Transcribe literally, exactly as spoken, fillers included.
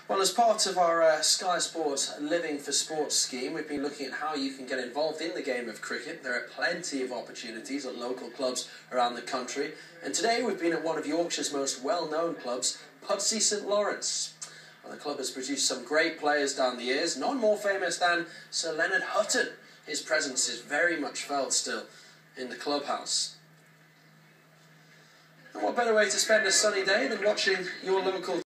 Well, as part of our uh, Sky Sports Living for Sports scheme, we've been looking at how you can get involved in the game of cricket. There are plenty of opportunities at local clubs around the country. And today we've been at one of Yorkshire's most well-known clubs, Pudsey St Lawrence. Well, the club has produced some great players down the years, none more famous than Sir Leonard Hutton. His presence is very much felt still in the clubhouse. And what better way to spend a sunny day than watching your local